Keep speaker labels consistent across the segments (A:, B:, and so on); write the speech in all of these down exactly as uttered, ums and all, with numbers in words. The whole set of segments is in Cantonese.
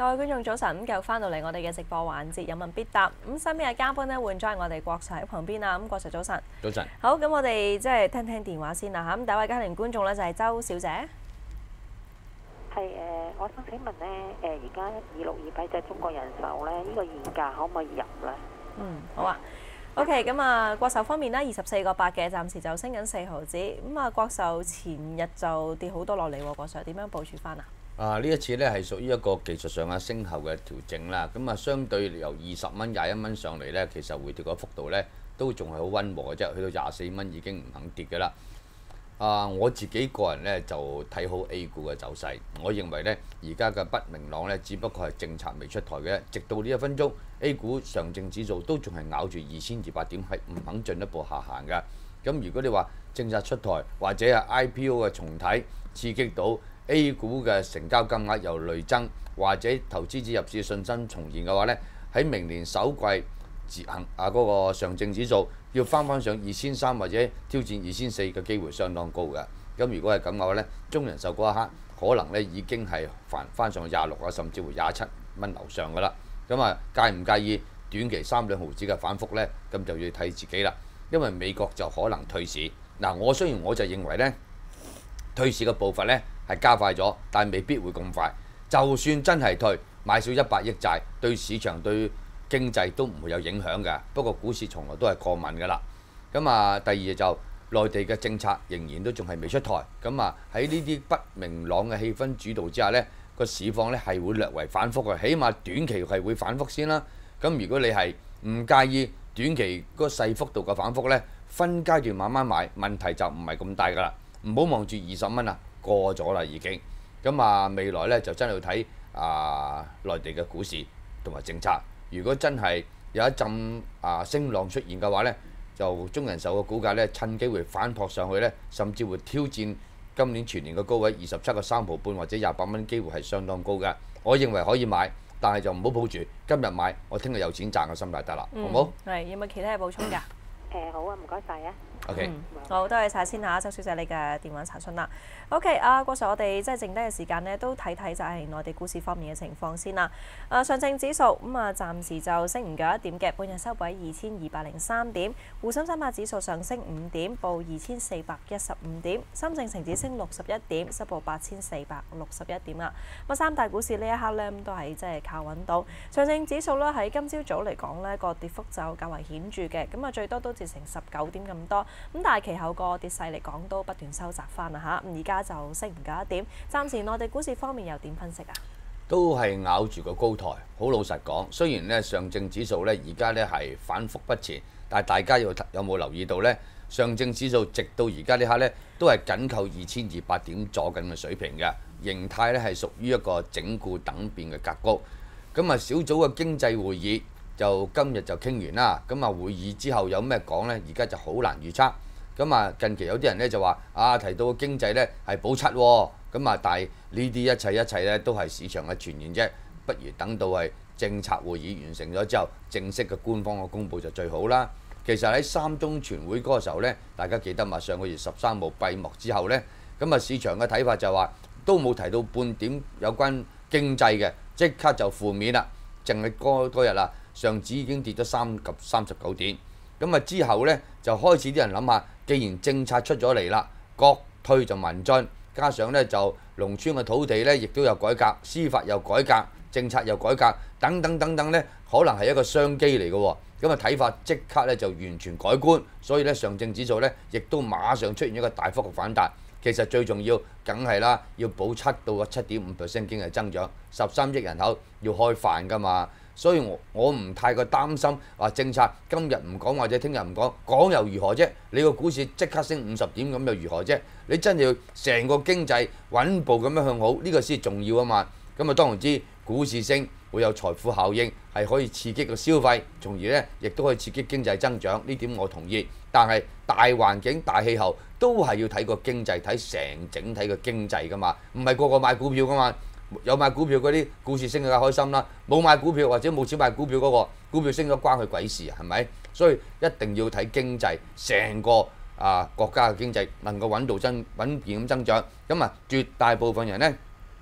A: 各位觀眾早晨，咁繼續翻到嚟我哋嘅直播環節有問必答。咁身邊嘅嘉賓咧換咗喺我哋郭 Sir 喺旁邊啊。咁郭 Sir 早晨。
B: 早晨。
A: 好，咁我哋即係聽聽電話先啦嚇。咁第一位家庭觀眾咧就係周小姐。
C: 係誒，我想請問咧誒，而家二六二八隻中國人壽咧，呢個現價可唔可以入咧？
A: 嗯，好啊。OK， 咁啊，國壽方面咧，二十四個八嘅，暫時就升緊四毫子。咁啊，國壽前日就跌好多落嚟喎，郭 Sir 點樣部署翻啊？
B: 啊！呢一次咧係屬於一個技術上嘅升後嘅調整啦。咁啊，相對由二十蚊、廿一蚊上嚟咧，其實回調嘅幅度咧都仲係好溫和嘅啫。去到廿四蚊已經唔肯跌嘅啦。啊，我自己個人咧就睇好 A 股嘅走勢。我認為咧，而家嘅不明朗咧，只不過係政策未出台嘅。直到呢一分鐘 ，A 股上證指數都仲係咬住二千二百點，係唔肯進一步下行嘅。咁如果你話政策出台或者係 I P O 嘅重啟，刺激到 A 股嘅成交金額由累增，或者投資者入市信心重現嘅話呢，喺明年首季自行啊嗰個上證指數要翻翻上二千三或者挑戰二千四嘅機會相當高嘅。咁如果係咁嘅話呢，中人壽嗰一刻可能呢已經係翻翻上廿六啊，甚至乎廿七蚊樓上噶啦。咁啊，介唔介意短期三兩毫子嘅反覆呢？咁就要睇自己啦。因為美國就可能退市。嗱，我雖然我就認為呢退市嘅步伐呢係加快咗，但係未必會咁快。就算真係退，買少一百億債，對市場對經濟都唔會有影響嘅。不過股市從來都係過敏㗎啦。咁啊，第二就內地嘅政策仍然都仲係未出台。咁啊，喺呢啲不明朗嘅氣氛主導之下呢，個市況呢係會略為反覆嘅。起碼短期係會反覆先啦。咁如果你係唔介意短期嗰個細幅度嘅反覆呢，分階段慢慢買，問題就唔係咁大㗎啦。唔好望住二十蚊啊，過咗啦已經。咁啊，未來呢就真係要睇啊內地嘅股市同埋政策。如果真係有一陣啊升浪出現嘅話呢，就中人壽嘅股價呢趁機會反撲上去呢，甚至會挑戰今年全年嘅高位二十七個三毫半或者廿八蚊，機會係相當高嘅。我認為可以買，但係就唔好抱住今日買，我聽日有錢賺嘅心態得啦，好唔好？
A: 係，有冇其他嘅補充㗎？
C: 誒好啊，唔該晒啊。
B: OK，
A: 嗯、好，多謝晒先嚇，周小姐你嘅電話查詢啦。OK，啊，郭 Sir，我哋即係剩低嘅時間呢，都睇睇就係內地股市方面嘅情況先啦。誒，上證指數咁啊，暫時就升唔夠一點嘅，半日收報喺二千二百零三點。滬深三百指數上升五點，報二千四百一十五點。深證成指升六十一點，收報八千四百六十一點啦。咁三大股市呢一刻呢，都係即係靠穩到。上證指數呢，喺今朝早嚟講呢，個跌幅就較為顯著嘅，咁啊最多都跌成十九點咁多。咁但係其後個跌勢嚟講都不斷收窄翻啦嚇，咁而家就升唔夠一點。暫時內地股市方面又點分析啊？
B: 都係咬住個高台。好老實講，雖然咧上證指數咧而家咧係反覆不前，但係大家有有冇留意到咧？上證指數直到而家呢刻咧都係緊扣二千二百點左緊嘅水平嘅形態咧，係屬於一個整固等變嘅格局。咁啊，小組嘅經濟會議就今日就傾完啦。咁啊，會議之後有咩講咧？而家就好難預測。咁啊，近期有啲人咧就話啊，提到經濟咧係保七喎，咁啊，但係呢啲一切一切咧都係市場嘅傳言啫，不如等到係政策會議完成咗之後，正式嘅官方嘅公佈就最好啦。其實喺三中全會嗰個時候咧，大家記得嘛？上個月十三號閉幕之後咧，咁啊市場嘅睇法就話都冇提到半點有關經濟嘅，即刻就負面啦，淨係嗰嗰日啦，上指已經跌咗三及三十九點。咁啊之後咧就開始啲人諗下，既然政策出咗嚟啦，國退就民進，加上咧就農村嘅土地咧亦都有改革，司法又改革，政策又改革，等等等等咧，可能係一個商機嚟嘅喎。咁啊睇法即刻咧就完全改觀，所以咧上證指數咧亦都馬上出現一個大幅嘅反彈。其實最重要梗係啦，要保七到七點五 percent 經濟增長，十三億人口要開飯㗎嘛。所以我我唔太過擔心話政策今日唔講或者聽日唔講，講又如何啫？你個股市即刻升五十點咁又如何啫？你真係要成個經濟穩步咁樣向好，呢個先重要啊嘛。咁啊當然知股市升會有財富效應，係可以刺激個消費，從而咧亦都可以刺激經濟增長。呢點我同意。但係大環境大氣候都係要睇個經濟，睇成整體嘅經濟㗎嘛，唔係個個買股票㗎嘛。有買股票嗰啲股市升嘅梗開心啦，冇買股票或者冇錢買股票嗰個股票升咗關佢鬼事啊，係咪？所以一定要睇經濟，成個啊國家嘅經濟能夠穩到增穩健咁增長。咁啊，絕大部分人呢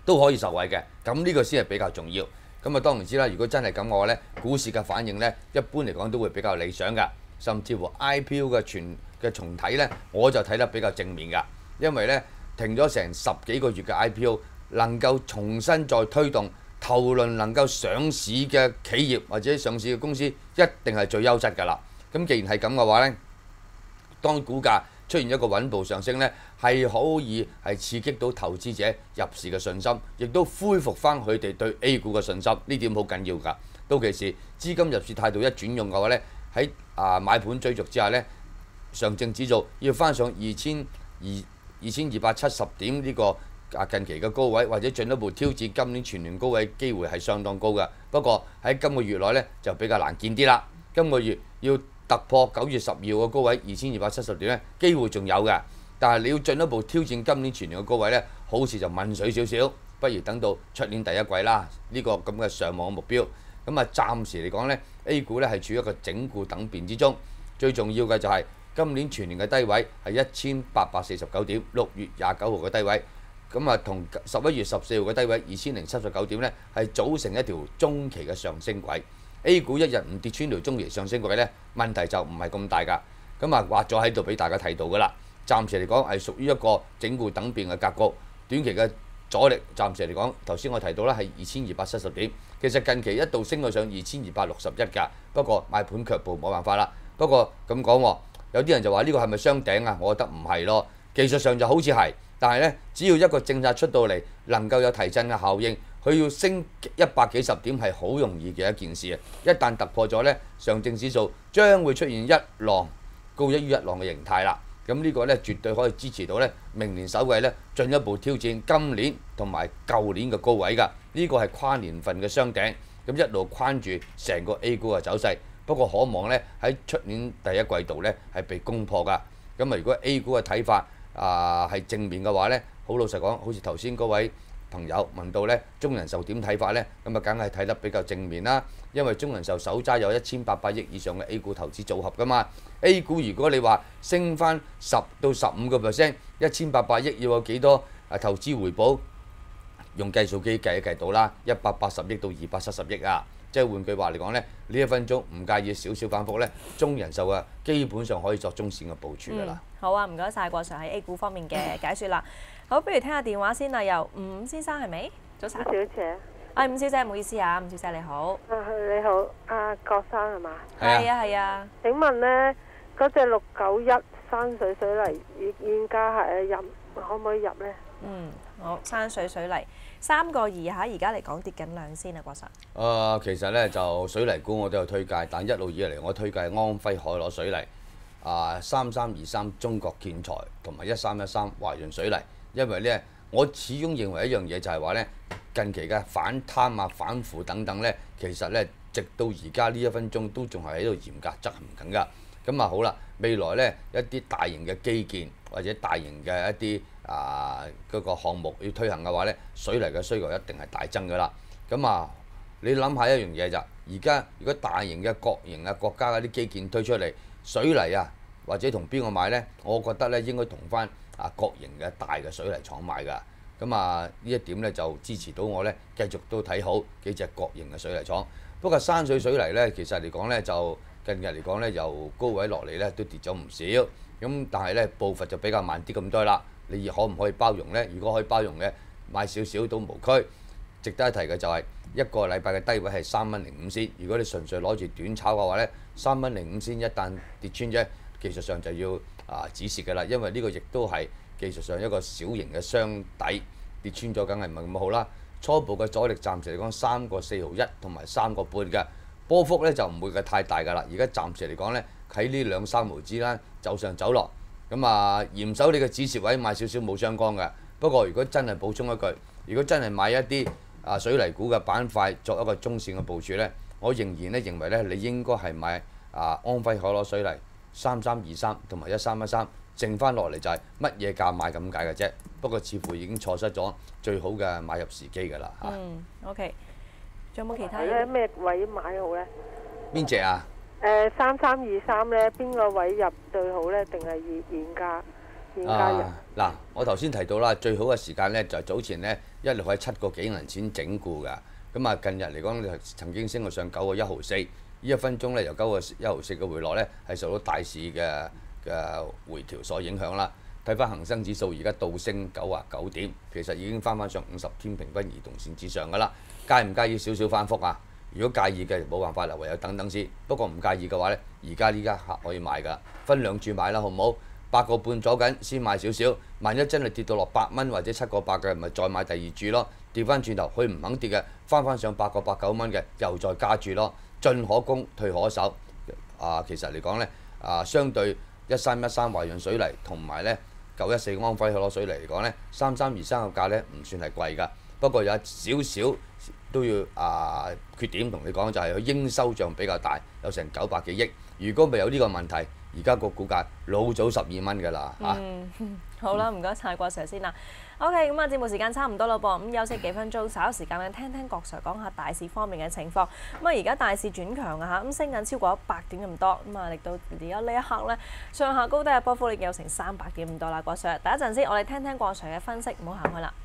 B: 都可以受惠嘅。咁呢個先係比較重要。咁啊當然知啦，如果真係咁嘅話咧，股市嘅反應咧，一般嚟講都會比較理想㗎。甚至乎 I P O 嘅全嘅重睇咧，我就睇得比較正面㗎，因為咧停咗成十幾個月嘅 I P O 能夠重新再推動。頭輪能夠上市嘅企業或者上市嘅公司一定係最優質㗎啦。咁既然係咁嘅話呢，當股價出現一個穩步上升呢，係可以係刺激到投資者入市嘅信心，亦都恢復翻佢哋對 A 股嘅信心。呢點好緊要㗎。到其時資金入市態度一轉用嘅話呢，喺啊買盤追逐之下呢，上證指數要翻上二千二二千二百七十點呢個啊近期嘅高位，或者進一步挑戰今年全年高位機會係相當高嘅。不過喺今個月內呢，就比較難見啲啦。今個月要突破九月十二號嘅高位二千二百七十點呢，機會仲有嘅。但係你要進一步挑戰今年全年嘅高位呢，好似就問水少少，不如等到出年第一季啦。呢、這個咁嘅上網目標。咁啊，暫時嚟講呢 A 股呢係處於一個整固等變之中。最重要嘅就係今年全年嘅低位係一千八百四十九點，六月廿九號嘅低位。咁啊，同十一月十四號嘅低位二千零七十九點呢，係組成一條中期嘅上升軌。A 股一日唔跌穿條中期上升軌呢，問題就唔係咁大㗎。咁啊，畫咗喺度俾大家睇到㗎啦。暫時嚟講係屬於一個整固等變嘅格局。短期嘅阻力暫時嚟講，頭先我提到啦係二千二百七十點。其實近期一度升到上二千二百六十一㗎，不過買盤卻步冇辦法啦。不過咁講喎，有啲人就話呢個係咪雙頂啊？我覺得唔係咯。技術上就好似係。但係咧，只要一個政策出到嚟，能夠有提振嘅效應，佢要升一百幾十點係好容易嘅一件事啊！一旦突破咗咧，上證指數將會出現一浪高一於一浪嘅形態啦。咁呢個咧絕對可以支持到咧明年首季咧進一步挑戰今年同埋舊年嘅高位㗎。呢個係跨年份嘅雙頂，咁一路框住成個 A 股嘅走勢。不過可望咧喺出年第一季度咧係被攻破㗎。咁啊，如果 A 股嘅睇法，啊，係正面嘅話呢，好老實講，好似頭先嗰位朋友問到呢，中人壽點睇法呢？咁啊，梗係睇得比較正面啦。因為中人壽手揸有一千八百億以上嘅 A 股投資組合㗎嘛。A 股如果你話升翻十到十五個 percent， 一千八百億要有幾多啊投資回報？用計數機計一計到啦，一百八十億到二百七十億啊！即係換句話嚟講呢，呢一分鐘唔介意少少反覆呢，中人壽啊基本上可以作中線嘅部署㗎啦。
A: 好啊，唔該晒郭 Sir 喺 A 股方面嘅解説啦。好，不如聽下電話先啦。由吳先生係咪？早晨。
C: 小姐。
A: 啊，吳小姐，唔好意思啊，吳小姐你好。
C: 啊，你好，阿郭生係嘛？
A: 係啊，係啊。
C: 請問呢，嗰隻六九一山水水泥現現價係入，可唔可以入呢？
A: 嗯，好，山水水泥三個二嚇，而家嚟講跌緊兩先啊，郭 Sir。
B: 誒，其實咧就水泥股我都有推介，但一路以嚟我推介安徽海螺水泥、啊三三二三中國建材同埋一三一三華潤水泥，因為咧我始終認為一樣嘢就係話咧近期嘅反貪啊、反腐等等咧，其實咧直到而家呢一分鐘都仲係喺度嚴格執行緊㗎。咁啊好啦，未來咧一啲大型嘅基建或者大型嘅一啲啊嗰個項目要推行嘅話咧，水泥嘅需求一定係大增㗎啦。咁啊，你諗下一樣嘢就，而家如果大型嘅國營啊國家嗰啲基建推出嚟，水泥啊或者同邊個買咧？我覺得咧應該同翻啊國營嘅大嘅水泥廠買㗎。咁啊呢一點咧就支持到我咧繼續都睇好幾隻國營嘅水泥廠。不過山水水泥咧其實嚟講咧就近日嚟講咧由高位落嚟咧都跌咗唔少。咁但係咧步伐就比較慢啲咁多啦。你可唔可以包容呢？如果可以包容嘅，買少少都無拘。值得一提嘅就係一個禮拜嘅低位係三蚊零五仙。如果你純粹攞住短炒嘅話呢，三蚊零五仙一旦跌穿啫，技術上就要啊止蝕嘅啦。因為呢個亦都係技術上一個小型嘅箱底跌穿咗，梗係唔係咁好啦。初步嘅阻力暫時嚟講三個四毫一同埋三個半嘅波幅呢就唔會嘅太大㗎啦。而家暫時嚟講呢，喺呢兩三毫子啦，走上走落。咁啊，嚴守你嘅止蝕位買少少冇相干嘅。不過如果真係補充一句，如果真係買一啲啊水泥股嘅板塊作一個中線嘅部署呢，我仍然咧認為咧你應該係買啊安徽海螺水泥三三二三同埋一三一三，剩翻落嚟就係乜嘢價買咁解嘅啫。不過似乎已經錯失咗最好嘅買入時機㗎啦嚇。
A: 嗯 ，OK。仲有冇其他
C: 咧？咩位買好呢？
B: 邊隻啊？
C: 誒三三二三咧，邊個位入最好咧？定係現現價？ 現價入。
B: 嗱、我頭先提到啦，最好嘅時間咧就係早前咧一路喺七個幾銀錢整固㗎。咁啊，近日嚟講就曾經升到上九個一毫四，呢一分鐘咧由九個一毫四嘅回落咧係受到大市嘅嘅回調所影響啦。睇翻恒生指數而家倒升九啊九點，其實已經翻翻上五十天平均移動線之上㗎啦。介唔介意少少翻覆啊？如果介意嘅冇辦法啦，唯有等等先。不過唔介意嘅話咧，而家呢家客可以買㗎，分兩注買啦，好唔好？八個半左緊先買少少，萬一真係跌到落八蚊或者七個八嘅，咪再買第二注咯。調翻轉頭，佢唔肯跌嘅，翻翻上八個八九蚊嘅，又再加注咯。進可攻，退可守。啊，其實嚟講咧，啊相對一三一三華潤水泥同埋咧九一四安徽海螺水泥嚟講咧，三三二三個價咧唔算係貴㗎。不過有少少都要啊缺點同你講，就係佢應收帳比較大，有成九百幾億。如果未有呢個問題，而家個股價老早十二蚊㗎啦嚇。
A: 嗯，好啦，唔該晒郭 Sir 先啦。OK， 咁啊節目時間差唔多啦噃，咁休息幾分鐘，稍後時間咧聽聽郭 Sir 講下大市方面嘅情況。咁啊而家大市轉強啊嚇，咁升緊超過一百點咁多，咁啊嚟到而家呢一刻咧，上下高低嘅波幅已經有成三百點咁多啦，郭 Sir。等一陣先，我哋聽聽郭 Sir 嘅分析，唔好行開啦。